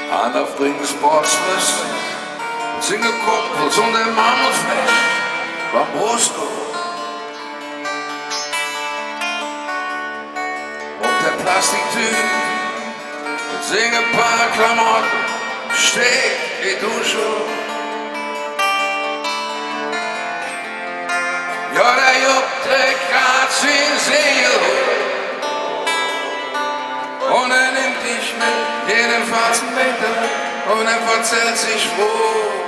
Einer bringt Sportsfest, singe Kumpels und der Mammutfleisch beim Brustkorb. Und der Plastiktüte mit singe paar Klamotten steht die Dusche. Ja, der Jupp trägt grad sein Segel und nimmt dich mit jeden 14 Meter und verzählt sich froh.